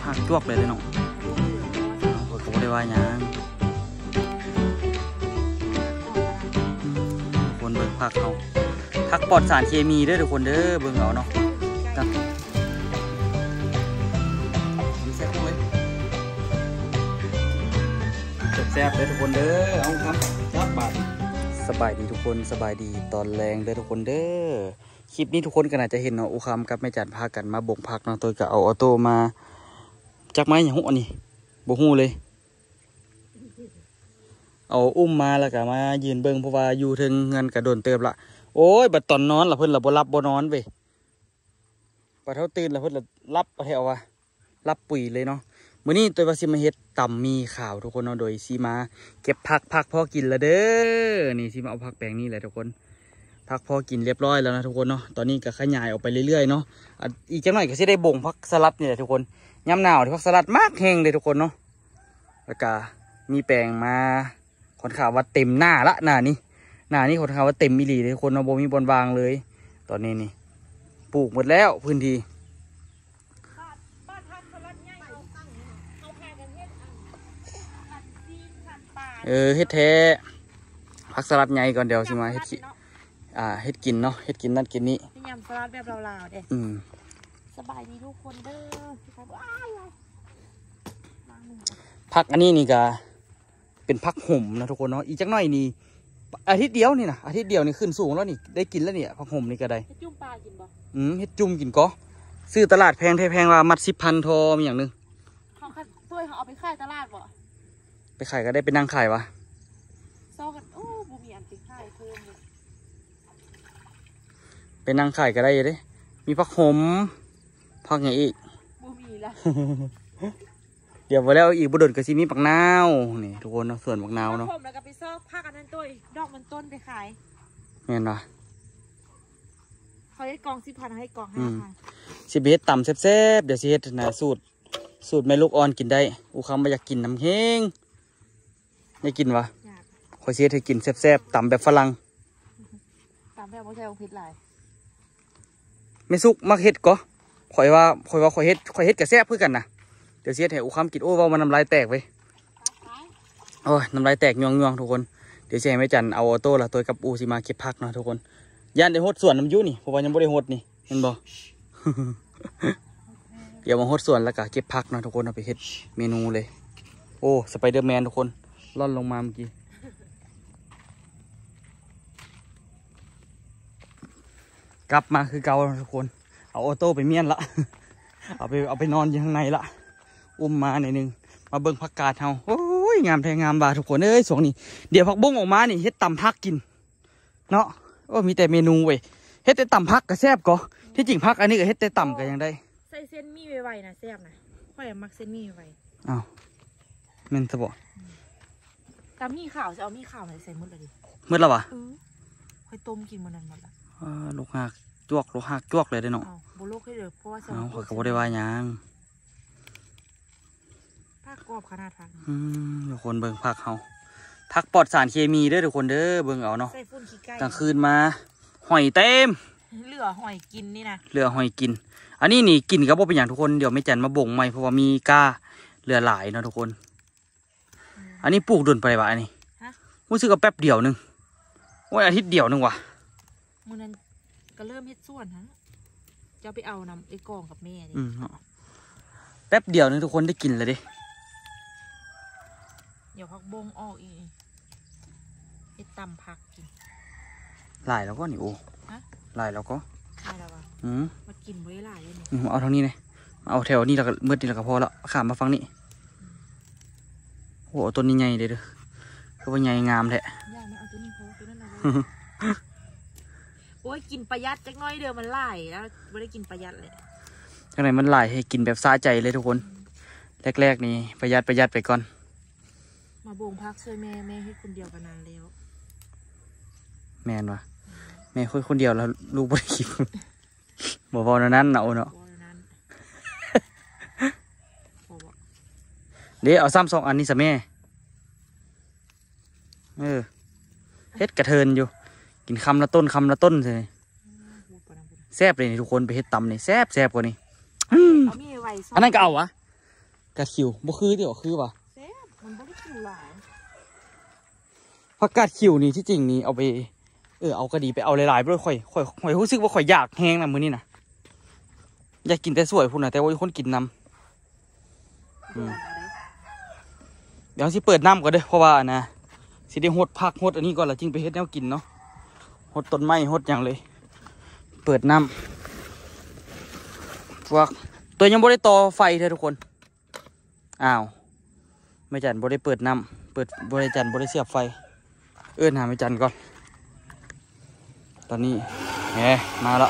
หักจวกเลยเนาะเขาไม่ได้ว่าอย่างคนเบิ่งผักเขาผักปลอดสารเคมีเด้อทุกคนเด้อเบิ่งเอาเนาะแซ่บเลยทุกคนเด้อเอาครับจับบาทสบายดีทุกคนสบายดีตอนแรงเด้อทุกคนเด้อคลิปนี้ทุกคนก็น่าจะเห็นเนาะอุคำกับแม่จันพากันมาบ่งผักเนาะตัวก็เอาออโต้มาจักไม้อย่างหัวนี่บ่ฮู้เลยเอาอุ้มมาแล้วก็มายืนเบิ่งเพราะว่าอยู่ถึงเงินกระโดนเติบละโอ้ยบัดตอนนอนละเพิ่นละบ่รับบ่นอนเว้ยบัดเท่าตื่นละเพิ่นละรับบ่แถวว่ารับปุ๋ยเลยเนาะมื้อนี้ตัวว่าสิมาเฮ็ดตำมีข่าวทุกคนเนาะโดยสิมาเก็บผักพอกินละเด้อนี่สิมาเอาผักแปลงนี่แหละทุกคนผักพอกินเรียบร้อยแล้วนะทุกคนเนาะตอนนี้ก็ขยายออกไปเรื่อยๆเนาะอีกจังหน่อยก็สิได้บ่งผักสลัดนี่แหละทุกคนยามหนาวผักสลัดมากแห้งเลยทุกคนเนาะแล้วก็มีแปลงมาค่อนข้างว่าเต็มหน้าละหน้านี้ค่อนข้างว่าเต็มมิลลิเลยทุกคนเนาะบ่มีบอลวางเลยตอนนี้นี่ปลูกหมดแล้วพื้นที่เฮ็ดแท้ผักสลัดใหญ่ก่อนเดี๋ยวสิมาเฮ็ดเฮ็ดกินเนาะเฮ็ดกินนั่นกินนี้ยำสลัดแบบลาวๆเด้สบายดีทุกคนเด้อผักอันนี้นี่ก็เป็นผักห่มนะทุกคนเนาะอีกจักหน่อยนี่อาทิตย์เดียวนี่นะอาทิตย์เดียวนี่ขึ้นสูงแล้วนี่ได้กินแล้วเนี่ยผักห่มนี่ก็ได้เฮ็ดจุ่มปลากินบ่เฮ็ดจุ่มกินก็ซื้อตลาดแพงว่ามัด10,000ทอมีอย่างนึงเขาถ้วยเขาเอาไปขายตลาดบ่ไปขายก็ได้ไปนั่งขายวะซ้อกันโอ้บุมีอันติดขายเพิ่มเลยไปนั่งขายก็ได้เด้มีผักห่มผักอย่างอีกบุมีละเดี๋ยวไปแล้วอีกบุดนก็สิมีผักนาวนี่ทุกคนเนาะส่วนผักนาวเนาะผมแล้วก็ไปซอกผักอันนั้นตัวดอกมันต้นไปขายแม่นปะเขาให้กอง10,000ให้กอง5,000 สิเฮ็ดตำแซ่บๆเดี๋ยวสิเฮ็ดนะสูตรแม่ลูกอ่อนกินได้อูคำมาอยากกินน้ำแห้งได้กินวะคอยเสียให้กินแซ่บๆตำแบบฝรั่งตำแบบไม่ใช่องพิษหลายไม่สุกมักเฮ็ดก็คอยว่าคอยเฮ็ดกับแซ่บเพื่อกันนะเดี๋ยวเสียให้อูคำกินโอ้ว่ามันน้ำลายแตกไปโอ้ยน้ำลายแตกยองทุกคนเดี๋ยวเสียให้แม่จันเอาออโต้ละตัวกับอูสิมาเก็บผักเนาะทุกคนย่านได้หดส่วนน้ำยุนี่เพราะว่ายังไม่ได้หดนี่เห็นบ่ เดี๋ยวมาหดส่วนแล้วก็เก็บผักเนาะทุกคนเอาไปเฮ็ดเมนูเลยโอ้สไปเดอร์แมนทุกคนล่อนลงมาเมื่อกี้กลับมาคือเก่าทุกคนเอาออโต้ไปเมียนละ เอาไปนอนอยู่ข้างในละอุ้มมาหน่อยนึงมาเบิ่งผักกาดเฮาโอ้ยงามแท้งามบาทุกคนเอ้ยสวงนี้เดี๋ยวผักบุ้งออกมานี่เฮ็ดตำผักกินเนาะโอ้มีแต่เมนูเว้ยเฮ็ดแต่ตำผักก็แซ่บก็ที่จริงผักอันนี้ก็เฮ็ดแต่ตำก็ยังได้ใส่เส้นมีไวๆนะแซ่บนะค่อยมักเส้นมีไวอ้าวแม่นซะบ่ตำมีข่าวจะเอามีข่าวไหนใส่หมดเลยดิหมดแล้ววะค่อยต้มกินมันนั่นหมดละลูกหักจวกเลยได้เนาะโบโลกให้เด้อเพราะว่าเขาก็บ่ได้ว่าหยังผักกรอบขนาดทันทุกคนเบิ่งผักเฮาผักปลอดสารเคมีเด้อทุกคนเด้อเบิ่งเอาเนาะกลางคืนมาหอยเต็มเหลือหอยกินนี่นะเหลือหอยกินอันนี้นี่กินก็บ่เป็นอย่างทุกคนเดี๋ยวไม่จันมาบ่งใหม่เพราะว่ามีก้าเหลือหลายเนาะทุกคนอันนี้ปลูกดุนไปวะอันนี้รู้สึกว่าแป๊บเดียวนึงโอ้ยอาทิตย์เดียวนึงวะมื้อนั้นก็เริ่มเฮ็ดส่วนฮะจะไปเอานำไอ้กองกับแม่นี่แป๊บเดียวนึงทุกคนได้กินเลยดิเดี๋ยวพักบงออกอีกเฮ็ดตำผักกินหลายแล้วก็นี่โอ้หลายแล้วก็วะมากินไว้หลายเลยนี่เอาเท่านี้เลยเอาแถวนี้แล้วก็มืดนี่แล้วก็พอแล้วข้ามมาฟังนี่โอ้ต้นนี้ใหญ่เลยเด้อคือว่าใหญ่งามแท้ย่าไม่เอาตัวนี้พอตัวนั้นเอาโอ้ยกินประหยัดจักน้อยเดียวมันหลายแล้วไม่ได้กินประหยัดเลยข้างในมันหลายให้กินแบบซาใจเลยทุกคนแรกๆนี่ประหยัดไปก่อนมาบ่งพักช่วยแม่ให้คนเดียวกันนานแล้วแม่นวะแม่คุยคนเดียวแล้วลูกบ่ได้กินบ่พอนั้นเนาะเดี๋ยวเอาซ้ำ2 อันนี้ซะแม่เฮ็ดกระเทินอยู่กินคำละต้นเลยแซ่บเลยนี่ทุกคนไปเฮ็ดตำนี่แซ่บกว่านี่อันนั้นก็เอาวะกาดขิวบ่คือเดี๋ยวคือป่ะแซ่บมันบ่ได้กินหลายผักกาดขิวนี่ที่จริงนี่เอาไปเอาก็ดีไปเอาหลายๆไปด้วยข่อยรู้สึกว่าข่อยอยากแห้งนะมื้อนี้นะอยากกินแต่สวยพุ่นนะแต่ว่ามีคนกินนำเดี๋ยวสิเปิดน้ำก่อนเด้อเพราะว่านะสิได้หดผักหดอันนี้ก่อนละจึงไปเฮ็ดแนวกินเนาะหดต้นไม้หดอย่างเลยเปิดน้ำพวกตัวยังบ่ได้ต่อไฟเด้อทุกคนอ้าวไม่จันบ่ได้เปิดน้ำเปิดบ่ได้จันบ่ได้เสียบไฟหาไม่จันก่อนตอนนี้แหมมาละ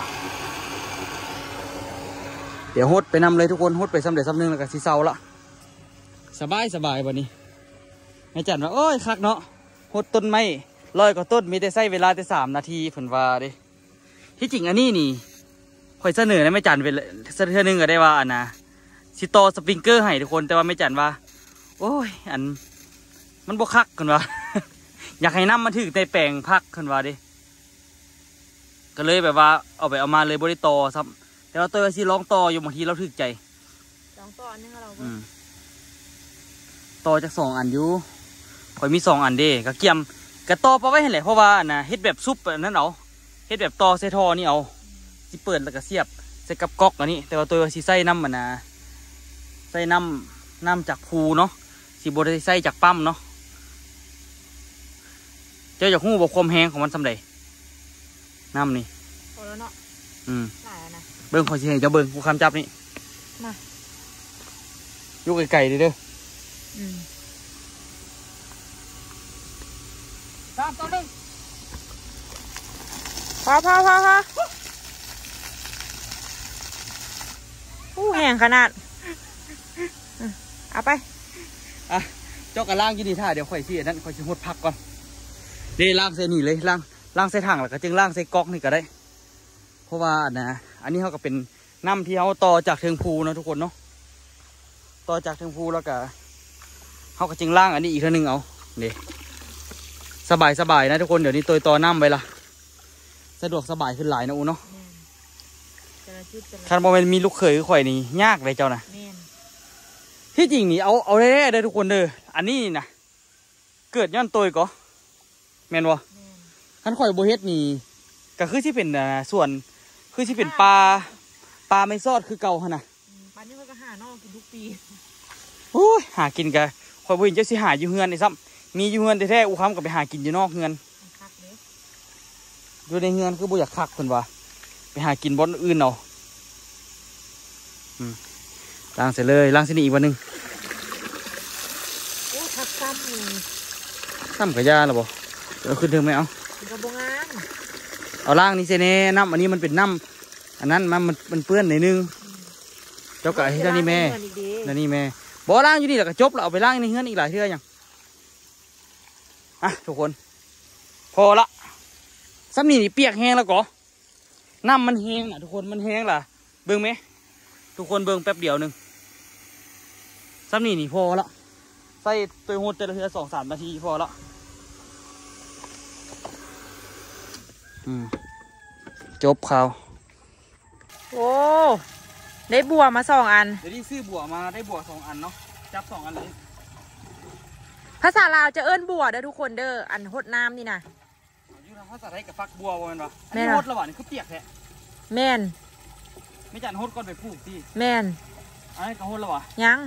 เดี๋ยวหดไปนำเลยทุกคนหดไปสำเร็จสำนึงแล้วก็สิเซาละสบายวันนี้ไม่จันว่าโอ้ยคักเนาะหดต้นไม้100 กว่าต้นมีแต่ใช้เวลาแต่3 นาทีเพิ่นว่าเด้ที่จริงอันนี้นี่ข่อยเสนอนะไม่จันเป็นเทื่อนึงก็ได้ว่าอันนะสิต่อสปริงเกอร์ให้ทุกคนแต่ว่าไม่จันว่าโอ้ยอันมันบ่คักกันว่า อยากให้น้ำมันถึงในแปลงพักกันว่าดิก็เลยแบบว่าเอามาเลยบริโตซ้ำแต่เราตัวสิร้องต่ออยู่บางทีเราถึกใจ 2 ต่อนึงเราต่อจาก2 อันอยู่ข่อยมี2 อันเด้ก็เกี่ยมก็ต่อไปไว้ให้แหละเพราะว่านะเฮ็ดแบบซุปแบบนั้นเอาเฮ็ดแบบต่อใส่ท่อนี่เอาสิเปิดแล้วก็เสียบใส่กับก๊อกอันนี้แต่ว่าตัวสิใส่น้ำมันนะใส่น้ำจากภูเนาะสิบ่ได้ใส่จากปั๊มเนาะเจ้าอยากหู้บอกความแห้งของมันสำเร็จน้ำนี่พอแล้วเนาะหลายนะเบิ้งขอสิให้เจ้าเบิ้งผู้คำจับนี่มายุกไก่ดิเด้อตามตัวนึงพอแห้งขนาดเอาไปเจ้ากระล่างยี่ดีท่าเดี๋ยวข่อยสินั่นข่อยสิหดผักก่อนเดี๋ยวล่างใส่นี่เลยล่างใส่ถังแล้วก็จึงล่างใส่ก๊อกนี่ก็ได้เพราะว่านะอันนี้เขาก็เป็นน้ำที่เขาต่อจากเทิงภูนะทุกคนเนาะต่อจากเทิงภูแล้วก็เขาก็จึงล่างอันนี้อีกทีนึงเอาเดี๋ยวสบายนะทุกคนเดี๋ยวนี้ตัวต่อน้ำไปละสะดวกสบายขึ้นหลายนะอูเนาะคันบอมันมีลูกเขยข่อยนี่ยากเลยเจ้านะที่จริงนี่เอาแร่ได้ทุกคนเด้ออันนี้นะเกิดย้อนตัวก็แม่นวะขันข่อยโบเฮ็ดนี่ก็คือที่เป็นส่วนคือที่เป็นปลาไม่ซอดคือเก่าขนาดปลานี่มันก็หานอกกินทุกปีโอ้ยหากินกันข่อยบ่เห็นเจ้าสิหาอยู่เฮือนนี่ซ้ำมีอยู่เฮือนแท้ๆอูค้ำกับไปหากินอยู่นอกเฮือนอยู่ในเฮือนคือบ่อยากคักคนว่าไปหากินบ่อนอื่นเอาล้างเสร็จเลยล้างเสร็จอีกวันหนึ่งโอ้ทักซ้ำกระยาหรอบ่เอาขึ้นถึงไหมเอากระบงงานเอาล้างนี่เสน่น้ำอันนี้มันเป็นน้ำอันนั้นมันเปื้อนหน่อยนึงเจ้าไก่ให้เจ้านี่แม่นี่แม่บ่ล้างอยู่นี่แหละก็จบแล้วเอาไปล้างในเฮือนอีกหลายเทื่อยังทุกคนพอละซ้ำนี่เปียกแห้งแล้วก็น้ำมันแห้งทุกคนมันแห้งล่ะเบิ่งไหมทุกคนเบิ่งแป๊บเดียวนึงซ้ำนี่พอละใส่ตัวหูแต่ละเทื่อ2-3 นาทีพอละจบข่าวโอ้ได้บัวมา2 อันเดี๋ยวนี้ซื้อบัวมาได้บัว2 อันเนาะจับ2 อันเลยภาษาลาวจะเอิ้นบัวเด้อทุกคนเด้ออันหดน้ำนี่นะอยู่ทางภาษาไทยกับฟักบัวว่ามันวะอันนี้หดระหว่างนี่คือเปียกแท้แม่นไม่จันหดก่อนไปปลูกที่แม่นอันนี้ก็หดแล้ววะยัง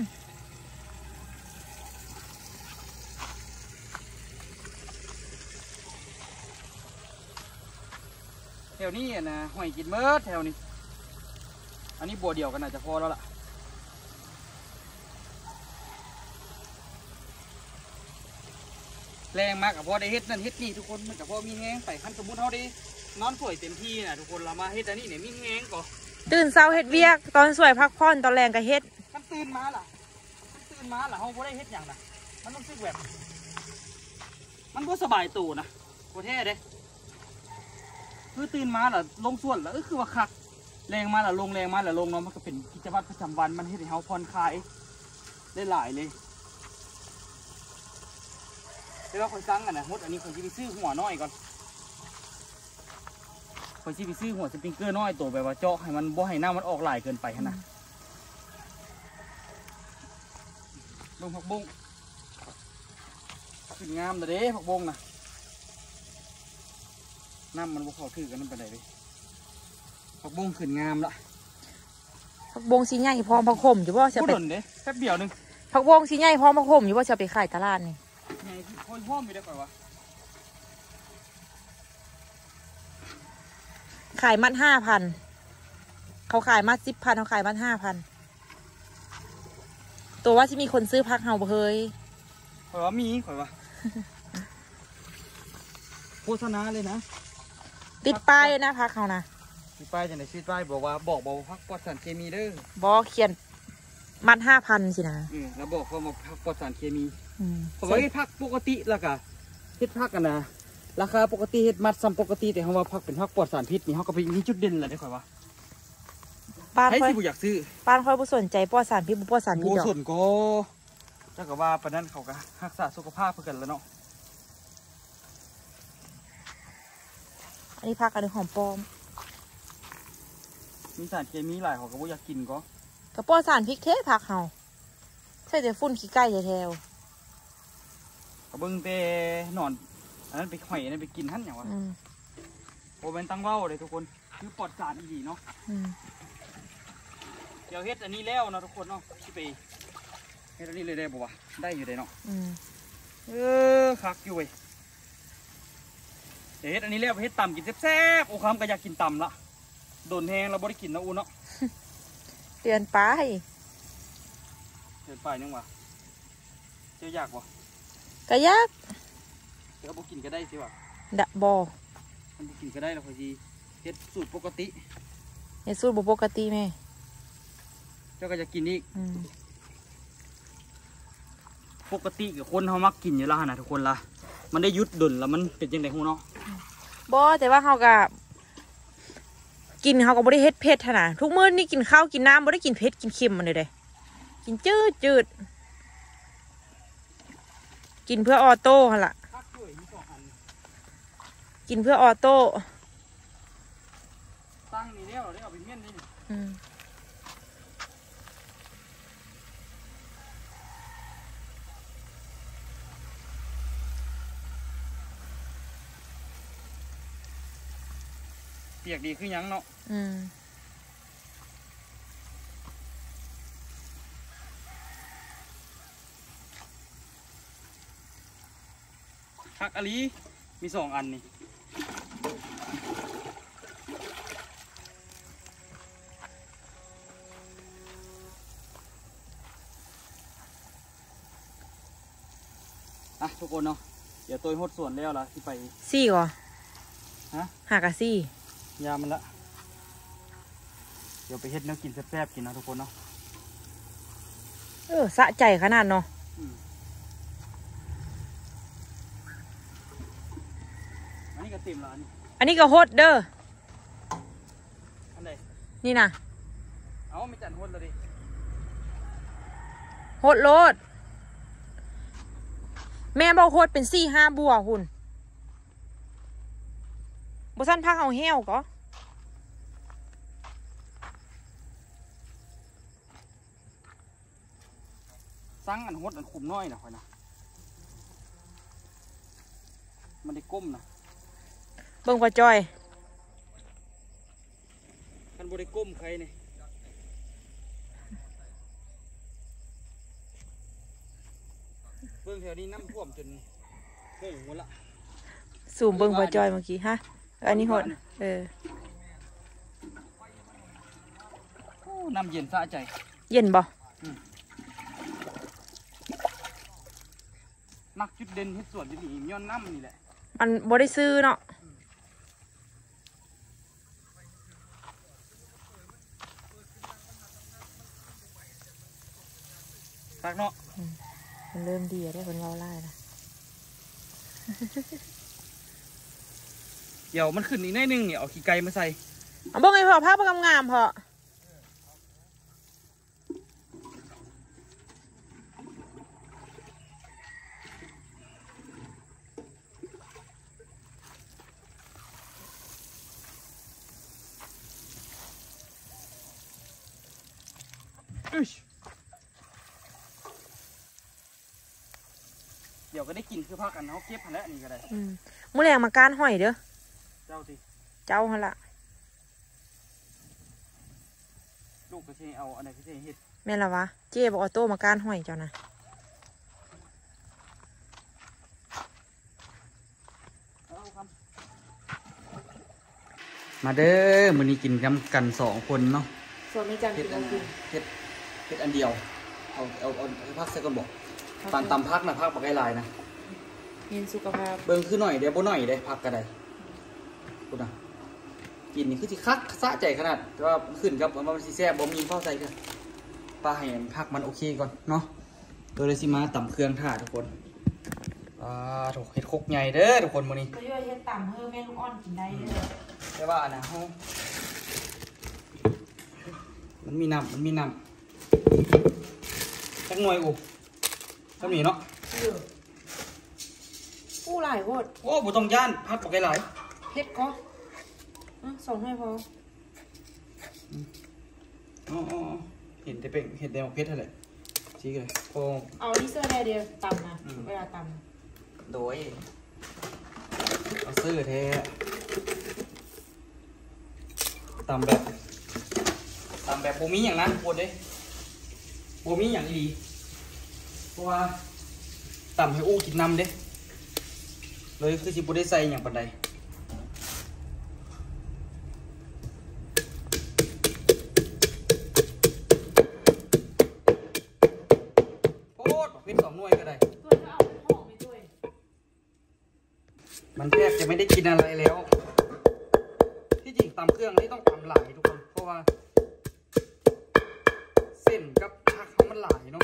แถวนี้นะหอยกินเมื่อแถวนี้อันนี้บัวเดียวกันอาจจะพอแล้วล่ะแรงมากกับพอได้เฮ็ดนั่นเฮ็ดนี่ทุกคนมันกับพอมีแห้งไปขั้นสมมุติเขาได้นอนสวยเต็มที่นะทุกคนเรามาเฮ็ดอันนี้เนี่ยมีแห้งก่อตื่นเช้าเฮ็ดเวียกตอนสวยพักผ่อนตอนแรงก็เฮ็ดมันตื่นมาล่ะเขาพอได้เฮ็ดอย่างน่ะมันต้องซึกแบบมันก็สบายตัวนะโคตรแท้เด้คือตื่นมาล่ะลงส่วนแล้วคือว่าคักแรงมาล่ะลงแรงมาล่ะลงเนาะมันก็เป็นกิจวัตรประจำวันมันเฮ็ดให้เขาผ่อนคลายได้หลายเลยเดี๋ยวคนสั่งกันนะมดอันนี้คนที่ไปซื้อหัวน้อยก่อนคนที่ไปซื้อหัวสปริงเกอร์น้อยตัวแบบว่าเจาะให้มันบ่ให้น้ำมันออกหลายเกินไปนะเบิ่งผักบุ้งขึ้นงามแต่เด้ผักบุ้งนะน้ำมันบ่เข้าถือกันนั่นไปไหนเลยผักบุ้งขึ้นงามละผักบงสีใหญ่พร้อมผักขมอยู่บ่จะพูดไปหล่นเด้แป๊บเดียวนึงผักบงสีใหญ่พร้อมผักขมอยู่บ่จะไปขายตลาดนี่ไงค่อยห้อมอยู่ได้ก่อนวะขายมัด5,000เขาขายมัด10,000เขาขายมัด5,000ตัวว่าจะมีคนซื้อพักเฮาบ่เฮ้ยข่อยว่ามีข่อยว่า โฆษณาเลยนะติดป้ายเลยนะพักเฮานะมีป้ายจังได๋ชื่อป้ายบอกว่าพักปลอดสารเคมีเด้อบ่เขียนมัด5,000สินะแล้วบอกเขามาพักปลอดสารเคมีอืมผมว่าเฮ็ดพักปกติแล้วก็เฮ็ดพักกันนะราคาปกติเฮ็ดมัดซ้ำปกติแต่เขาว่าพักเป็นพักปลอดสารพิษนี่เขาก็ไปมีจุดเด่นแหละได้ข่อยว่าป้านใครค่อยสิบ่อยากซื้อป้านค่อยบ่สนใจปลอดสารพิษบ่ปลอดสารพิษโอ้ดอกส่วนก็เจ้าก็ว่าปานนั้นเขาก็รักษาสุขภาพเพื่อกันแล้วเนาะอันนี้พักอันนี้หอมปลอมมีสารเคมีหลายเขาก็บ่อยากกินก็ก็ปลอดสารพิษแท้พักเฮาใช่แต่ฝุ่นขี้ไก่แท้ก็เบิ่งแต่นอนอันนั้นไปข่อยอันนั้นไปกินหั่นหยังวะๆอืมโอ้เป็นตั้งเว้าเลยทุกคนคือปลอดสารอีหลีเนาะอืมเดี๋ยวเฮ็ดอันนี้แล้วเนาะทุกคนเนาะสิไปเฮ็ดอันนี้เลยได้บ่วะได้อยู่ได้เนาะอืมคักอยู่เว้ยเดี๋ยวเฮ็ดอันนี้แล้วไปเฮ็ดตำกินแซ่บๆโอ้คำก็อยากกินตำละโดนแห้งเราบ่ได้กินนะอูเนาะเตือนป้ายเดินไปยังวะเจ้าอยากวะก็ยากเดี๋ยวบ่กินก็ได้สิวะดะบ่มันบ่กินก็ได้แล้วพอดีเฮ็ดสูตรปกติเฮ็ดสูตรบ่ปกติแม่เจ้าก็จะกินอีกอืมปกติกับคนเขามักกินอยู่แล้วนะทุกคนละมันได้หยุดดนแล้วมันเป็นยังไงฮู้เนาะบ่แต่ว่าเฮาก็กินเฮาก็บ่ได้เฮ็ดเผ็ดหั่นน่ะทุกมื้อนี่กินข้าวกินน้ำบ่ได้กินเผ็ดกินเค็มมันเลยเด้กินจืดกินเพื่อออโต้หั่นล่ะคักด้วยมี2อันกินเพื่อออโต้ตั้งนี่แล้วได้เอาไปเมี่ยนนี่อืมเปียกดีคือหยังเนาะอืมคักอะลีมี2อันนี่อ่ะทุกคนเนาะเดี๋ยวตัวหดส่วนแล้วล่ะที่ไปซี่ก่อฮะหากะซี่ยามันละเดี๋ยวไปเฮ็ดแนวกินแซ่บๆกินนะทุกคนเนาะสะใจขนาดเนาะอันนี้ก็เต็มแล้วอันนี้อันนี้ก็โฮดเด้ออันใดนี่น่ะเอาไม่จัดหดแล้วดิโฮดโลดแม่บอกโฮดเป็น4-5 บัวหุ่นบ่ซั่นพักเอาแห้วก็สั่งอันหดอันขุมน้อยนะค่อยนะมันได้ก้มนะเบิ่งว่าจ้อยมันบ่ได้ก้มใครนี่เบิ่งแถวนี้น้ำท่วมจนโป่งหมดละสูมเบิ่งว่าจ้อยเมื่อกี้ฮะ อันนี้โฮดโอ้น้ำเย็นสะใจเย็นบ่มักจุดเด่นที่สวนที่นี่ย้อนน้ำนี่แหละมันบ่ได้ซื้อเนาะตักเนาะมันเริ่มดีได้คนเราไล่ละเดี๋ยวมันขึ้นอีกหน่อยนึงเนี่ยเอาขี้ไก่มาใส่เอาเบิ่งไอ้พอภาพมันงามๆพออึชเดี๋ยวก็ได้กินคือพักกันเขาเก็บหันแล้วนี่ก็ได้มื้อแรงมาก้านหอยเด้อเจ้าสิเจ้าหั่นล่ะลูกก็ใช่เอาอันไหนก็ใช่เห็ดแม่นละวะเจ๊บอกออโต้มาก้านหอยเจ้านะมาเด้อมื้อนี้กินกัน2 คนเนาะส่วนมีการเห็กิดนอันกินเห็ดอันเดียวเอาพักใส่ก่อนบอกปานตำพักนะพักบักไก่ลายนะเน้นสุขภาพเบิ่งคือหน่อยเดี๋ยวบ่หน่อยเด้พักก็ได้พูดนะกินนี่คือสิคักสะใจขนาดแต่ว่าขึ้นกับว่ามันสิแซ่บบ่มีข้าวใส่กันปลาให้พักมันโอเคก่อนเนาะเลยสิมาตำเครื่องท่าทุกคนถูกเห็ดคกใหญ่เด้อทุกคนมื้อนี้ก็ย่อยเฮ็ดต่ำเฮ้อแม่ลูกอ่อนกินได้เด้อแต่ว่าอันนะเฮามันมีน้ำจักหน่วยอุก็มีเนาะผู้หลายโพดโอ้บ่ต้องย่านพัดปกไก่หลายเฮ็ดก็ส่งให้พออ๋อเห็นแต่เป็งเห็นแต่หมกเพชรเท่าไหร่ชี้เลยโอ้เอานี่เสื้อแดงเดียวต่ำนะเวลาต่โดยเอาซื้อแท้ตามแบบโบมีอย่างนั้นปวดเลยโบมีอย่างดีเพราะว่าตำให้อู้กินน้ำเด้เลยคือสิบุได้ใส่อย่างปันใดโคตรเป็น2 หน่วยก็ได้ำตัวจะเอาเป็นห่อไม่ด้วยมันแทบจะไม่ได้กินอะไรแล้ว ที่จริงตำเครื่องนี่ต้องตำหลายทุกคน เพราะว่า เส้นกับผักเขามันหลายเนาะ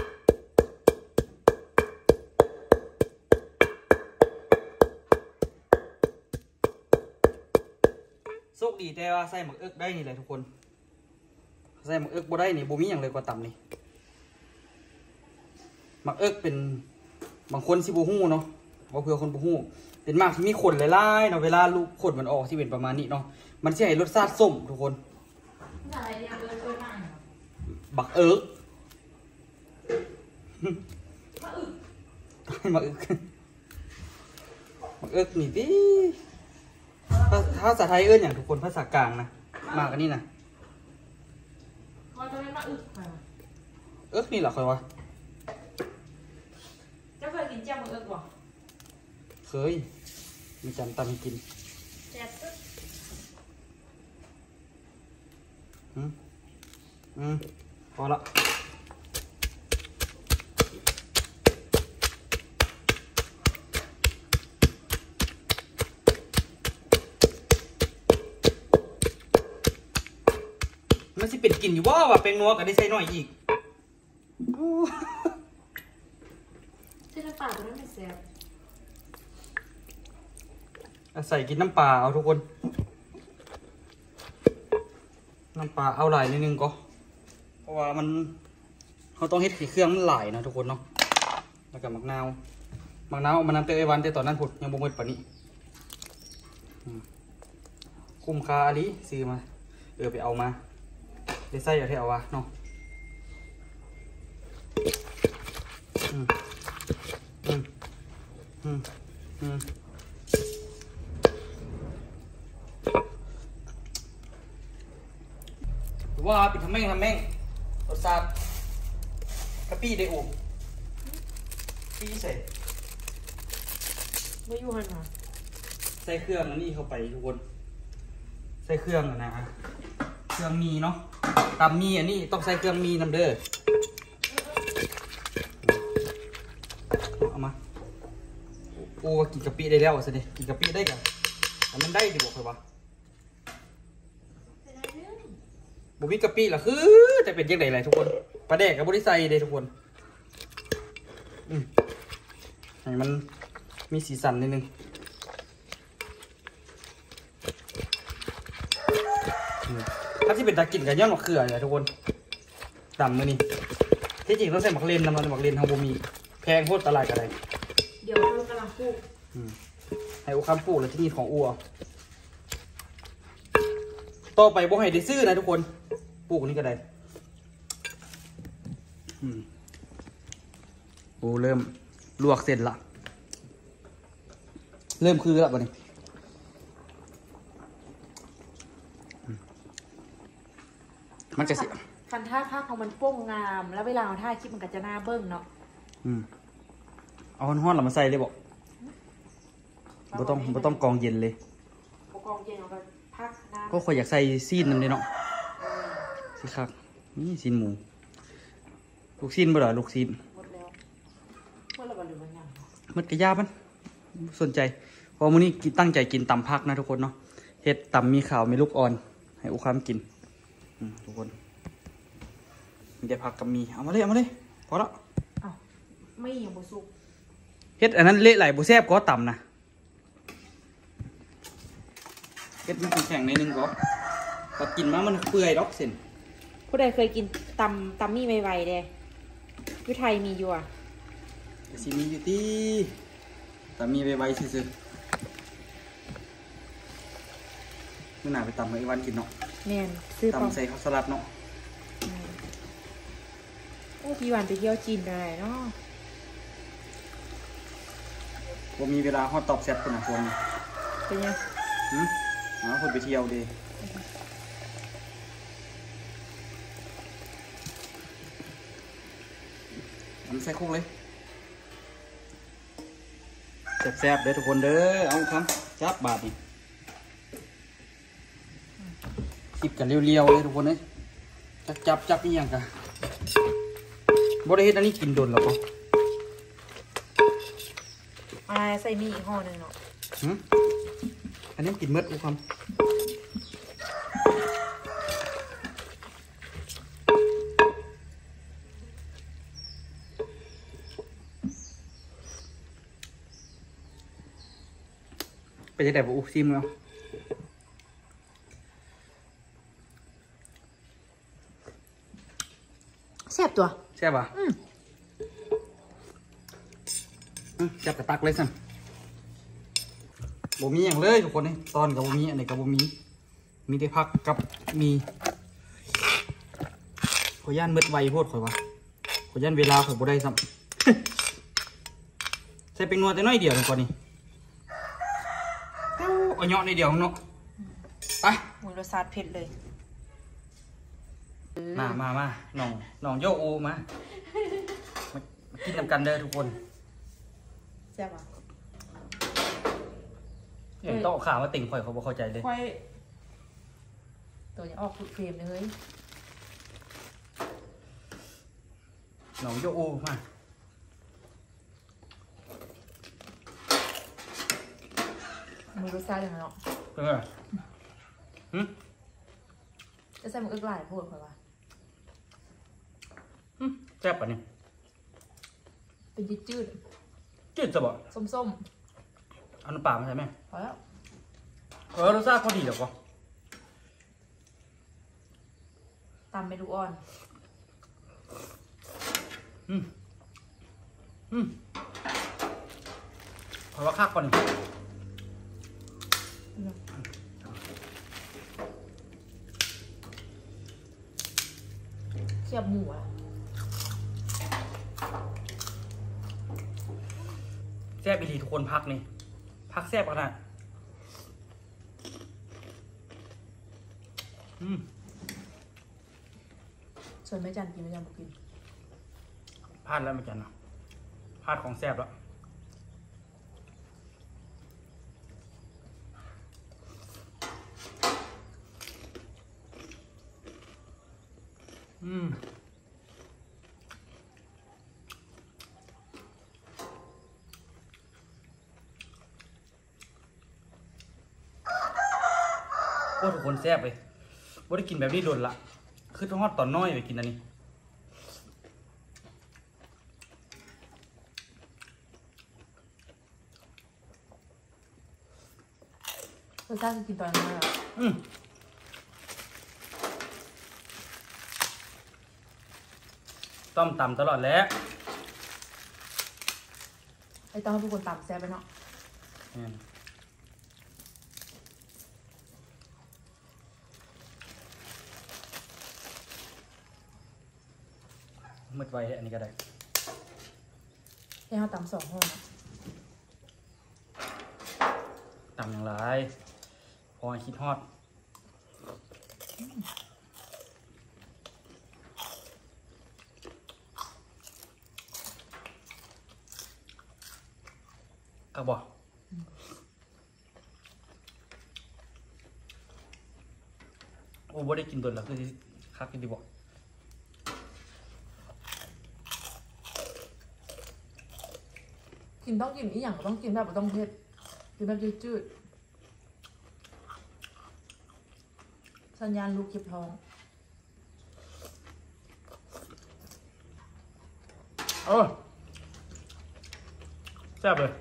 โชคดีแต่ว่าใส่หมักเอิกได้นี่แหละทุกคน ใส่หมักเอิกบ่ได้นี่บ่มีอย่างเลยกว่าตำนี่หมักเอิกเป็นบางคนสิบ่ฮู้เนาะว่าเพื่อคนบ่ฮู้เป็นหมากที่มีขนหลายๆเนาะเวลาลูกขนมันออกที่เป็นประมาณนี้เนาะมันสิให้รสชาติส้มทุกคนอะไรเนี่ยเอิ้นมากบักเอิกมาอึกมาอึกนี่ดิภาษาไทยเอิ้นอย่างทุกคนภาษากลางนะมากอันนี้นะพอจะไม่มาอึไปวะเอิกนี่เหรอคอยวะเจ้าเคยกินเจ้ามาอึบ่เคยมีจำตามให้กินแซ่บสุดพอละมันสิเป็นกลิ่นอยู่ว่าเป็นนัวกันได้ใส่หน่อยอีกที่น้ำปลาตัวนั้นไม่แซ่บใส่กินน้ำปลาเอาทุกคน น้ำปลาเอาหลายนิดนึงก็เพราะว่ามันเขาต้องเฮ็ดให้เครื่องมันหลายนะทุกคนเนาะแล้วก็มะนาวเอามานำเตยวันแต่ตอนนั้นผุดยังบ่หมดปานนี้คุ้มค่าอะลิซื้อมาไปเอามาได้ใส่เอาแถววะเนาะว่าเป็นทำแม่งรสชาติกะปิได้อูปี้ใส่ไม่อยู่หันมาใส่เครื่องอันนี้เข้าไปทุกคนใส่เครื่องนะเครื่องมีเนาะตำมีอันนี้ต้องใส่เครื่องมีน้ำเด้อเอามาโอ้กินกะปิได้แล้วสิกินกะปิได้กันแต่มันได้ดีบอกเลยวะบุบิกะปิล่ะคือจะเป็นยังไงไรทุกคนปลาแดกกับบริไซเลยทุกคนให้มันมีสีสันนิดนึงถ้าที่เป็นตากินกับย่อนมะเขือเนี่ยทุกคนดำเลยนี่ที่จริงต้องใส่หมักเลนน้ำมันหมักเลนทางบูมีแพงโคตรตลาดกันเลยเดี๋ยวเรากำลังปลูกให้อูคำปลูกเลยที่นี่ของอัวต่อไปบ่ให้ได้ซื้อนะทุกคนปลูกนี่ก็ได้ปูเริ่มลวกเสร็จละเริ่มคือแล้วบัดนี้มันจะสิคันท่าภาพของมันโป้งงาม แล้วเวลาเราท่าคลิปมันก็จะน่าเบิ้งเนาะเอาห้อนๆเรามาใส่เลยบอกบ่ต้องกองเย็นเลยกองเย็นเอาไปพักน้ำก็ค่อยอยากใส่ซีนนั่นเลยเนาะสิครับนี่ซีนหมูลูกซีนบ่เหรอลูกซีนหมดแล้วเมื่อเราบรรลุมันยังมันกระยามันสนใจเพราะมื้อนี้ตั้งใจกินตำพักนะทุกคนเนาะเฮ็ดตำมีข่าวมีลูกอ่อนให้อุคามกินทุกคนมีแต่ผักกับมีเอามาเลยพอแล้วอ้าวไม่ยังบ่สุกเฮ็ดอันนั้นเละไหลบ่แซ่บก็ตำนะเฮ็ดมันแข็งๆในนึงก็ตัดกินมามันเปื่อยดอกเส้นผู้ใดเคยกินตำมี่ไวๆเด้ยุไทยมีอยู่อ่ะแต่สิมีอยู่ที่ตำมีไว้ซื่อๆมื้อหน้าไปตำให้อีวันกินเนาะแม่นซื้อปอมตำใส่ข้าวสลัดเนาะโอ้พี่วันไปเที่ยวจีนอะไรเนาะบ่มีเวลาฮอดตอบแซ่บคนน่ะคนเป็นยังคนไปเที่ยวเด้มันใส่คุกเลยแซ่บๆเด้อทุกคนเด้อเอาครับจับบาทนี่คิดกันเรียวๆเลยทุกคนเอ้ยจับนี่ยังกะบ่ได้เฮ็ดอันนี้กินโดนหรอกบ่ใส่มีอีกห่อหนึ่งเนาะอันนี้กินเมดทุกคนไปจะได้บ่ซิมแล้วแซ่บตัวใช่ป่ะจับกระตักเลยสั่นบ่มีอย่างเลยทุกคนนี่ตอนกับบ่มีอันไหนกับบ่มีแต่ผักกับมีขอย่านมืดไวโพดข่อยว่าขอย่านเวลาข่อยบ่ได้ซ้ำ ใส่เป็นนัวแต่น้อยเดียวเลยก่อนนี่เอาเหยาะในเดียวเนาะไปมีรสชาติเผ็ดเลยมาน้องโยโอมากินนำกันเด้อทุกคนแซ่บอ่ะอย่างต้องเอาข่าวมาติ่งข่อยเขาบ่เข้าใจเลยค่อยตัวยังออกเฟรมเลยน้องโยโอมามีรสชาติอย่างเนาะเป็นไงจะใส่หมึกอึกหลายพูดค่อยว่าแซ่บป่ะนี่เป็นจืดจืดจะบอกๆส้มเอาน้ำปลามาใช่ไหมๆพอแล้วรสชาติพอดีหรอปะตำเมนูอ่อนเพราะว่าคักก่อนเคี่ยวหมูอ่ะแซ่บอีหลีทุกคนพักนี่พักแซ่บขนาดส่วนแม่จันกินแม่จันบอกกินพลาดแล้วไม่จันเนาะพลาดของแซ่บแล้วโอ้ทุกคนแซ่บเลยบ่ได้กินแบบนี้โดนละคือต้องฮอดตอนน้อยไปกินอันนี้รสชาติกินตอนนั้นเหรอต้มตำตลอดแล้วไอ้ต้องให้ทุกคนตำแซ่บไปเนาะมืดไวอันนี้ก็ได้ให้เขาตำ2 ห่อเนาะสั่งอย่างไรพอคิดฮอดกระบอกโอ้บ่ได้กินโดนแล้วคือคักกินดีบอกกินต้องกินอีหยังก็ต้องกินแบบบ่ต้องเผ็ดกินแบบจืดๆสัญญาณลูกเก็บท้องแซ่บเลย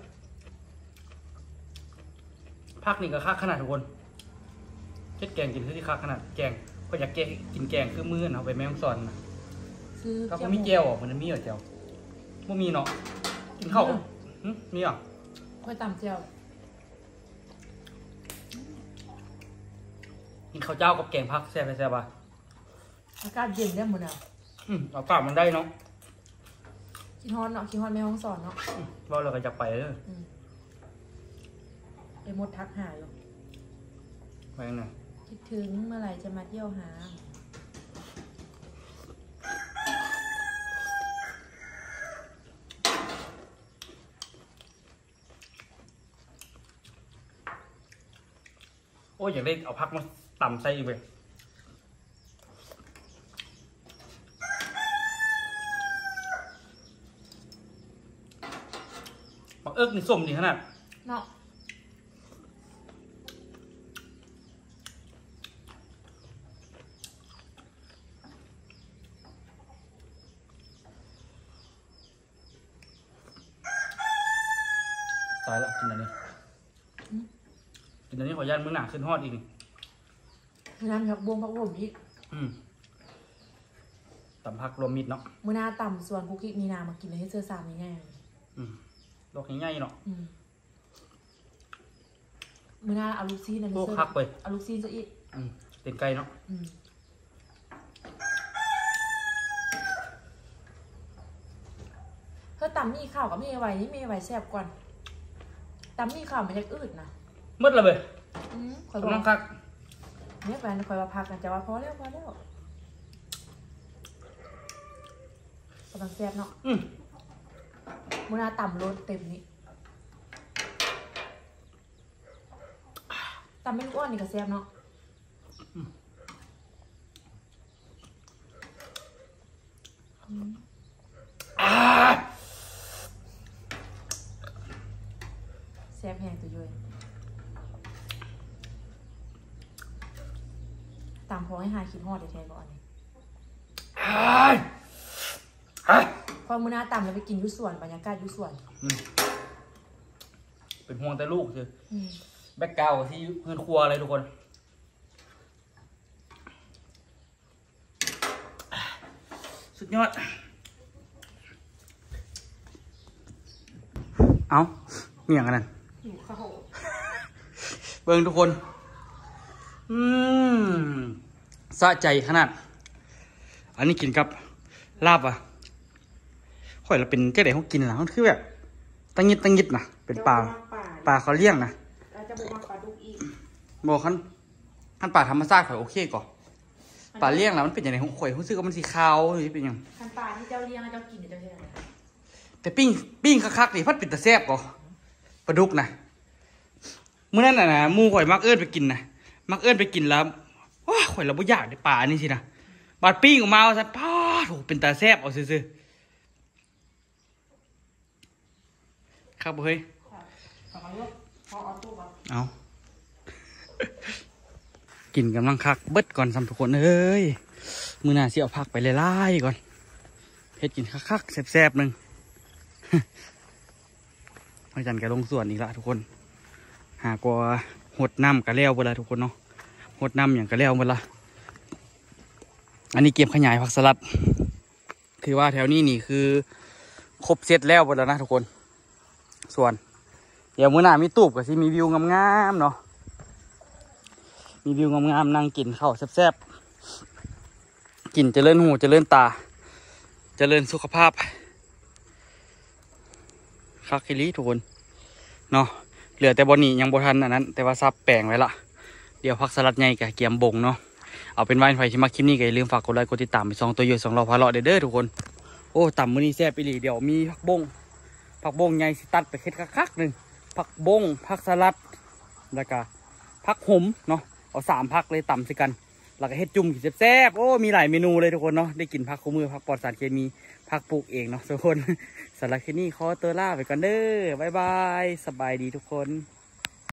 ภาคนี้ก็คักขนาดทุกคนเช็ดแกงกินคือที่คักขนาดแกงก็อยากกินแกงคือมื้อเอาไปแม่ฮ่องสอนนะเขาก็มีแก้วมันมีเหรอแก้วไม่มีเนาะกินข้าวมีเหรอค่อยตำเจียวกินข้าวเจ้ากับแกงพักแซ่บไปแซ่บป่ะอากาศเย็นได้หมดอ่ะอากาศมันได้เนาะคิดฮอนเนาะคิดฮอนแม่ห้องสอนเนาะว่าเราก็อยากไปเลยไปหมดทักหาอยู่ไปไหนคิดถึงเมื่อไหร่จะมาเที่ยวหาโอ้ยอยากได้เอาพักมาต่ำใส่อีกเลยบักเอิกนี่ส้มดีขนาดเนาะตายละกินอันนี้กินอันนี้ขอยันมื้อหนาขึ้นฮอดอีกมื้อนั้นผักบวงผักผมอีกตำผักรวมมิตรเนาะมื้อหน้าตำส่วนคุกกี้มีนามากินเลยให้เสื้อสามง่ายดอกง่ายๆเนาะมื้อหน้าเอาลูกซีนอันนี้โอ้คักไปเอาลูกซีนซะอีกเต็มไก่เนาะเธอตำมีข้าวกับมีไว้นี่มีไว้แซ่บก่อนตำมีข้าวมันจะอืดนะมืดเลยเว้ยคอยบอกคักเนี่ยแฟนคอยมาพักกันจะว่าพอแล้วกำลังแซ่บเนาะมื้อหน้าต่ำโลดเต็มนี้ต่ำไม่อ้วนนี่ก็แซ่บเนาะแซ่บแห้งตัวย่อยตามพอให้หายคิดฮอดแท้ๆก่อนพอมื้อหน้าตามแล้วไปกินยุสวนบรรยากาศยุสวนเป็นห่วงแต่ลูกคือแบ็คกราวด์ที่เพื่อนครัวอะไรทุกคนสุดยอดเอาเมี่ยงกันนั่นเบิ่งทุกคนสะใจขนาดอันนี้กินกับลาบอ่ะข่อยเราเป็นเจ๊ไหนเขากินหลังคือแบบตังงิดนะเป็นปลาเขาเลี้ยงนะบอกขั้นปลาธรรมชาติข่อยโอเคก่อนปลาเลี้ยงแล้วมันเป็นอย่างไรของข่อยรู้สึกว่ามันสีขาวหรือเป็นยังขั้นปลาที่เจ้าเลี้ยงเจ้ากินเจ้าเลี้ยงแต่ปิ้งคักๆนี่พัดปิดตะแซ่บก่อนปลาดุกนะเมื่อนั้นน่ะมูข่อยมักเอิ้นไปกินนะมักเอิ้นไปกินแล้วว้าข่อยเราไม่อยากได้ปลานี่สินะบาดปิ้งออกมาซะป้าโหเป็นตาแซ่บเอาซื่อครับเฮ้ยเอากินกำลังคักเบิดก่อนสำทุกคนเอ้ยมือหน้าเสียเอาผักไปไล่ๆก่อนเฮ็ดกินคักๆแซ่บๆหนึ่งอาจารย์แกลงส่วนอีกละทุกคนหากว่าหดน้ำกระเลี้ยวเวลาทุกคนเนาะหดน้ำอย่างกระเลี้ยวเวลาอันนี้เก็บขยายผักสลัดคือว่าแถวนี้นี่คือครบเซตแล้วหมดแล้วนะทุกคนส่วนเดี๋ยวมื้อหน้ามีตูบกับที่มีวิวงามๆเนาะมีวิวงามๆนั่งกินข้าวแซ่บๆกินเจริญหูเจริญตาเจริญสุขภาพคักคิริทุกคนเนาะลือแต่บอนี่ยังบ่ทันอันนั้นแต่ว่าซับแป้งไว้ละเดี๋ยวพักสลัดใหญ่กับเกียมบงเนาะเอาเป็นว่าไฟที่มาคลิปนี้ก็อย่าลืมฝากกดไลค์กดติดตามไป2ตัวอยู่2รอพาเลาะเด้อทุกคนโอ้ต่ำมื้อนี้แซ่บอีหลีเดี๋ยวมีผักบงใหญ่สิตัดไปเฮ็ดคักๆนึงผักบงผักสลัดแล้วก็ผักหมเนาะเอา3ผักเลยต่ำสิกันแล้วก็เฮ็ดจุ่มกินแซ่บๆโอ้มีหลายเมนูเลยทุกคนเนาะได้กินผักคู่มือผักปลอดสารเคมีผักปลูกเองเนาะทุกคนสำหรับคลิปนี้ขอตัวลาไปก่อนเด้อบ๊ายบายสบายดีทุกคน